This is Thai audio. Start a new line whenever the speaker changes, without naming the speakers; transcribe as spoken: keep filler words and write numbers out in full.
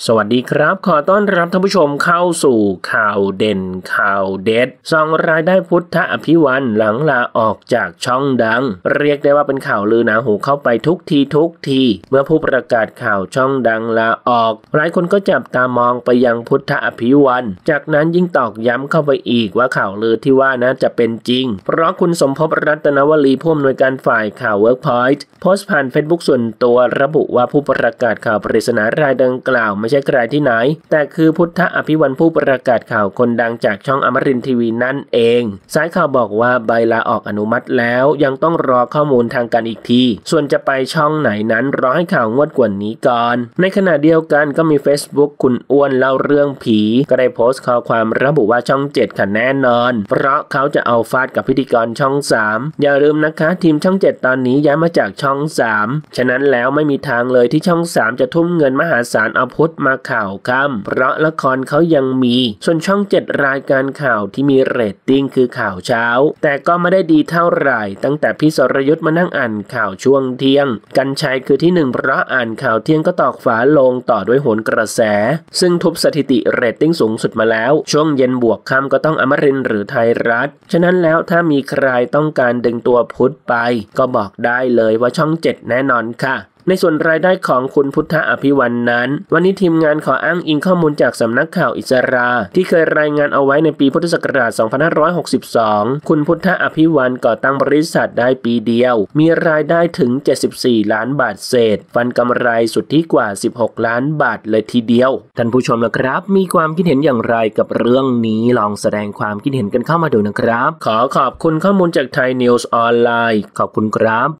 สวัสดีครับขอต้อนรับท่านผู้ชมเข้าสู่ข่าวเด่นข่าวเด็ดส่องรายได้พุทธอภิวันหลังลาออกจากช่องดังเรียกได้ว่าเป็นข่าวลือหนาหูเข้าไปทุกทีทุกทีเมื่อผู้ประกาศข่าวช่องดังลาออกหลายคนก็จับตามองไปยังพุทธอภิวันจากนั้นยิ่งตอกย้ำเข้าไปอีกว่าข่าวลือที่ว่านะจะเป็นจริงเพราะคุณสมภพรัตนวลีผู้อำนวยการฝ่ายข่าว Workpoint โพสต์ผ่าน Facebook ส่วนตัวระบุว่าผู้ประกาศข่าวปริศนารายดังกล่าวไม่ใช่ใครที่ไหนแต่คือพุทธอภิวันผู้ประกาศข่าวคนดังจากช่องอมรินทร์ทีวีนั่นเองสายข่าวบอกว่าใบลาออกอนุมัติแล้วยังต้องรอข้อมูลทางการอีกทีส่วนจะไปช่องไหนนั้นรอให้ข่าวงวดกว่านี้ก่อนในขณะเดียวกันก็มี Facebook คุณอ้วนเล่าเรื่องผีก็ได้โพสต์ข้อความระบุว่าช่องเจ็ดค่ะแน่นอนเพราะเขาจะเอาฟาดกับพิธีกรช่องสามอย่าลืมนะคะทีมช่องเจ็ดตอนนี้ย้ายมาจากช่องสามฉะนั้นแล้วไม่มีทางเลยที่ช่องสามจะทุ่มเงินมหาศาลเอาพุทธมาข่าวค่ำเพราะละครเขายังมีส่วนช่องเจ็ดรายการข่าวที่มีเรตติ้งคือข่าวเช้าแต่ก็ไม่ได้ดีเท่าไหร่ตั้งแต่พี่สรยุทธมานั่งอ่านข่าวช่วงเที่ยงกรรชัยคือที่หนึ่งเพราะอ่านข่าวเที่ยงก็ตอกฝาลงต่อด้วยโหนกระแสซึ่งทุบสถิติเรตติ้งสูงสุดมาแล้วช่วงเย็นบวกค่ำก็ต้องอมรินทร์หรือไทยรัฐฉะนั้นแล้วถ้ามีใครต้องการดึงตัวพุทธไปก็บอกได้เลยว่าช่องเจ็ดแน่นอนค่ะในส่วนรายได้ของคุณพุทธอภิวันนั้นวันนี้ทีมงานขออ้างอิงข้อมูลจากสำนักข่าวอิสราที่เคยรายงานเอาไว้ในปีพุทธศักราช สองพันห้าร้อยหกสิบสอง คุณพุทธอภิวันก่อตั้งบริษัทได้ปีเดียวมีรายได้ถึงเจ็ดสิบสี่ล้านบาทเศษฟันกำไรสุทธิกว่าสิบหกล้านบาทเลยทีเดียวท่านผู้ชมนะครับมีความคิดเห็นอย่างไรกับเรื่องนี้ลองแสดงความคิดเห็นกันเข้ามาดูนะครับขอขอบคุณข้อมูลจากไทยนิวส์ออนไลน์ขอบคุณครับ